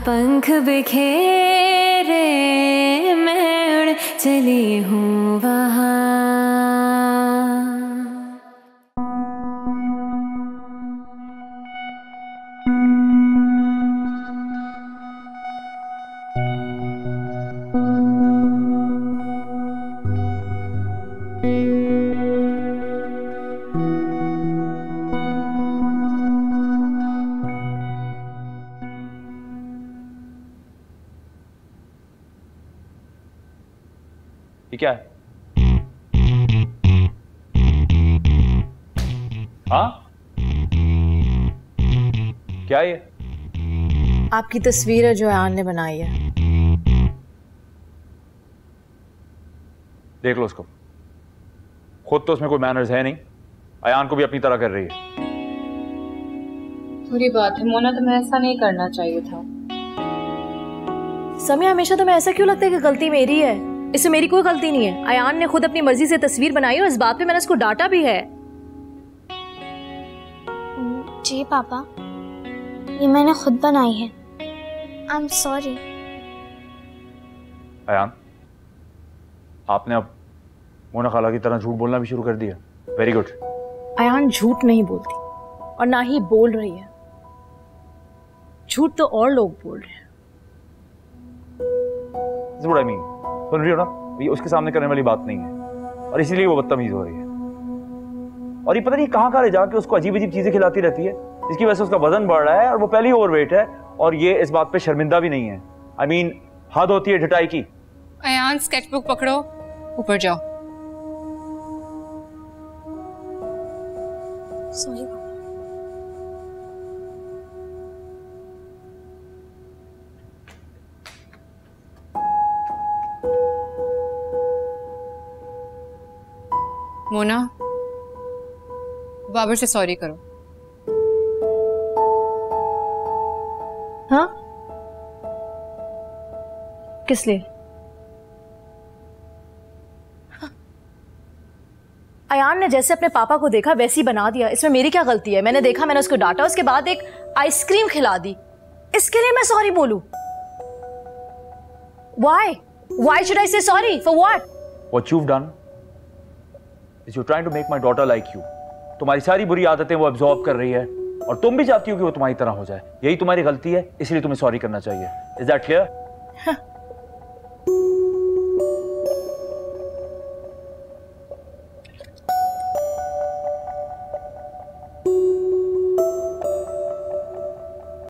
पंख बिखेरे मैं उड़ चली हूँ वहाँ। ये क्या है? हाँ, क्या है ये? आपकी तस्वीर है जो अयान ने बनाई है। देख लो उसको, खुद तो उसमें कोई मैनर्स है नहीं, अयान को भी अपनी तरह कर रही है। बुरी बात है मोना, तुम्हें ऐसा नहीं करना चाहिए था। समिया, हमेशा तुम्हें ऐसा क्यों लगता है कि गलती मेरी है? इसमें मेरी कोई गलती नहीं है। अयान ने खुद अपनी मर्जी से तस्वीर बनाई और इस बात पे मैंने उसको डांटा भी है। जी पापा, ये मैंने खुद बनाई है। I am sorry. अयान, आपने अब मोना खाला की तरह झूठ बोलना भी शुरू कर दिया। Very good. अयान झूठ नहीं बोलती और ना ही बोल रही है। झूठ तो और लोग बोल रहे हैं। This is what I mean. सुन रही हो ना, ये उसके सामने करने वाली बात नहीं है और इसीलिए वो बदतमीज हो रही है। और ये पता नहीं कहाँ ले जाके उसको अजीब अजीब चीजें खिलाती रहती है, जिसकी वजह से उसका वजन बढ़ रहा है और वो पहले ही ओवरवेट है और ये इस बात पे शर्मिंदा भी नहीं है। I mean, हद होती है ढिठाई की। अयान, स्केचबुक पकड़ो, ऊपर जाओ। सॉरी पापा। मोना, बाबर से सॉरी करो। हाँ, किस लिए? अयान ने जैसे अपने पापा को देखा वैसे ही बना दिया। इसमें मेरी क्या गलती है? मैंने देखा, मैंने उसको डांटा, उसके बाद एक आइसक्रीम खिला दी। इसके लिए मैं सॉरी बोलूं? Why should I say sorry? For what? What you've done is you're trying to make my daughter like you. तुम्हारी सारी बुरी आदतें वो अब्सॉर्ब कर रही है और तुम भी चाहती हो कि वो तुम्हारी तरह हो जाए। यही तुम्हारी गलती है, इसलिए तुम्हें सॉरी करना चाहिए। Is that clear?